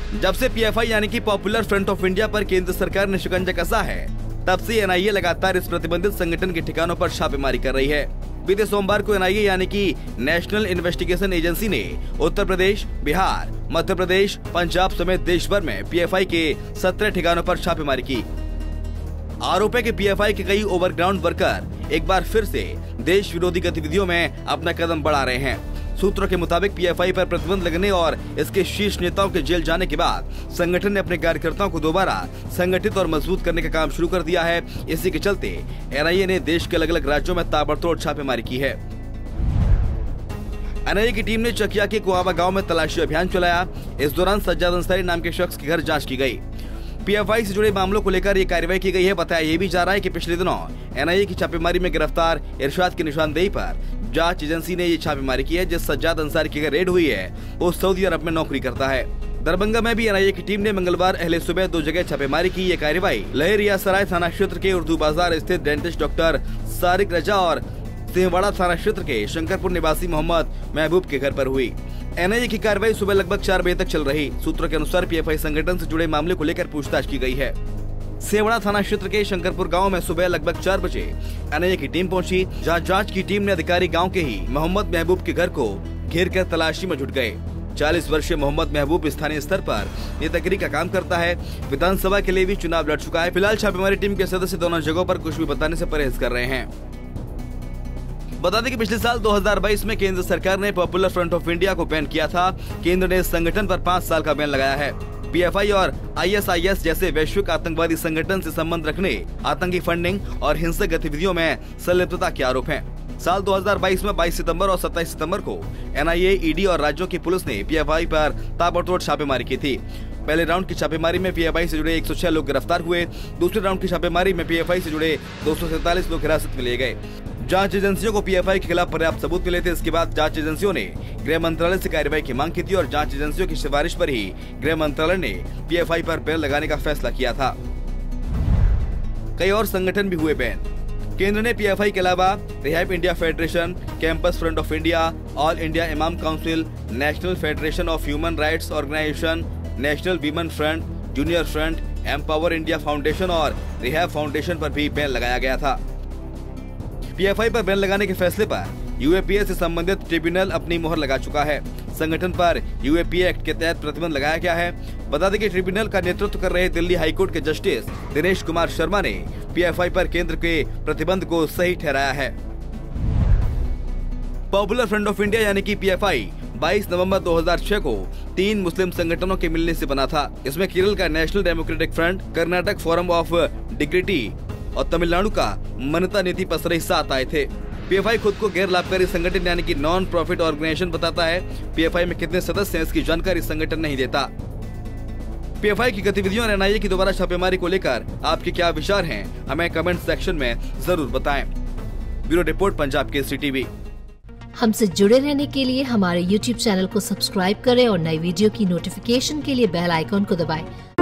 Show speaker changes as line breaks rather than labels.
जब से पीएफआई यानी कि पॉपुलर फ्रंट ऑफ इंडिया पर केंद्र सरकार ने शिकंजा कसा है, तब से एनआईए लगातार इस प्रतिबंधित संगठन के ठिकानों पर छापेमारी कर रही है। बीते सोमवार को एनआईए यानी कि नेशनल इन्वेस्टिगेशन एजेंसी ने उत्तर प्रदेश, बिहार, मध्य प्रदेश, पंजाब समेत देश भर में पीएफआई के 17 ठिकानों पर छापेमारी की। आरोप है कि पीएफआई के कई ओवरग्राउंड वर्कर एक बार फिर से देश विरोधी गतिविधियों में अपना कदम बढ़ा रहे हैं। सूत्रों के मुताबिक पीएफआई पर प्रतिबंध लगने और इसके शीर्ष नेताओं के जेल जाने के बाद संगठन ने अपने कार्यकर्ताओं को दोबारा संगठित और मजबूत करने का काम शुरू कर दिया है। इसी के चलते एनआईए ने देश के अलग अलग राज्यों में ताबड़तोड़ छापेमारी की है। एनआईए की टीम ने चकिया के कुआवा गांव में तलाशी अभियान चलाया। इस दौरान सज्जाद अंसारी नाम के शख्स के घर जांच की गई। पीएफआई से जुड़े मामलों को लेकर ये कार्रवाई की गई है। बताया ये भी जा रहा है कि पिछले दिनों एनआईए की छापेमारी में गिरफ्तार इरशाद की निशानदेही पर जांच एजेंसी ने ये छापेमारी की है। जिस सज्जाद अंसारी की रेड हुई है वो सऊदी अरब में नौकरी करता है। दरभंगा में भी एनआईए की टीम ने मंगलवार अहले सुबह 2 जगह छापेमारी की। ये कार्रवाई लहरिया सराय थाना क्षेत्र के उर्दू बाजार स्थित डेंटिस्ट डॉक्टर सारिक रजा और सिंहवाड़ा थाना क्षेत्र के शंकरपुर निवासी मोहम्मद महबूब के घर पर हुई। एनआईए की कार्रवाई सुबह लगभग 4 बजे तक चल रही। सूत्रों के अनुसार पीएफआई संगठन से जुड़े मामले को लेकर पूछताछ की गई है। सिंहवाड़ा थाना क्षेत्र के शंकरपुर गांव में सुबह लगभग 4 बजे एनआईए की टीम पहुंची, जहां जांच की टीम ने अधिकारी गांव के ही मोहम्मद महबूब के घर को घेर कर तलाशी में जुट गए। 40 वर्षीय मोहम्मद महबूब स्थानीय स्तर पर नेतागिरी का काम करता है। विधानसभा के लिए भी चुनाव लड़ चुका है। फिलहाल छापेमारी टीम के सदस्य दोनों जगहों पर कुछ भी बताने से परहेज कर रहे हैं। बता दें कि पिछले साल 2022 में केंद्र सरकार ने पॉपुलर फ्रंट ऑफ इंडिया को बैन किया था। केंद्र ने इस संगठन पर 5 साल का बैन लगाया है। पीएफआई और आईएसआईएस जैसे वैश्विक आतंकवादी संगठन से संबंध रखने, आतंकी फंडिंग और हिंसक गतिविधियों में संलिप्तता के आरोप हैं। साल 2022 में 22 सितंबर और 27 सितंबर को एनआईए, ईडी और राज्यों की पुलिस ने पीएफआई पर ताबड़तोड़ छापेमारी की थी। पहले राउंड की छापेमारी में पीएफआई से जुड़े 106 लोग गिरफ्तार हुए। दूसरे राउंड की छापेमारी में पीएफआई से जुड़े 247 लोग हिरासत में लिए गए। जांच एजेंसियों को पीएफआई के खिलाफ पर्याप्त सबूत मिले थे। इसके बाद जांच एजेंसियों ने गृह मंत्रालय से कार्रवाई की मांग की थी और जांच एजेंसियों की सिफारिश पर ही गृह मंत्रालय ने पीएफआई पर बैन लगाने का फैसला किया था। कई और संगठन भी हुए बैन। केंद्र ने पीएफआई के अलावा rehab India federation, campus front of India, all India imam council, national federation of human rights organisation, national women front, junior front, empower India foundation और रिहाब फाउंडेशन पर भी बैन लगाया गया था। पीएफआई पर बैन लगाने के फैसले पर यूएपीए से संबंधित ट्रिब्यूनल अपनी मोहर लगा चुका है। संगठन पर यूएपीए एक्ट के तहत प्रतिबंध लगाया गया है। बता दें कि ट्रिब्यूनल का नेतृत्व कर रहे दिल्ली हाईकोर्ट के जस्टिस दिनेश कुमार शर्मा ने पीएफआई पर केंद्र के प्रतिबंध को सही ठहराया है। पॉपुलर फ्रंट ऑफ इंडिया यानी कि पीएफआई 22 नवंबर 2006 को 3 मुस्लिम संगठनों के मिलने से बना था। इसमें केरल का national democratic front, Karnataka forum of dignity और तमिलनाडु का मनता नीति पसरे साथ आए थे। पीएफआई खुद को गैर लाभकारी संगठन यानी कि नॉन प्रॉफिट ऑर्गेनाइजेशन बताता है। पीएफआई में कितने सदस्य हैं इसकी जानकारी संगठन नहीं देता। पीएफआई की गतिविधियों और एनआईए की दोबारा छापेमारी को लेकर आपके क्या विचार हैं, हमें कमेंट सेक्शन में जरूर बताएं। Bureau report, Punjab Kesari TV.
हमसे जुड़े रहने के लिए हमारे YouTube चैनल को सब्सक्राइब करें और नई वीडियो की नोटिफिकेशन के लिए बेल आइकॉन को दबाएं।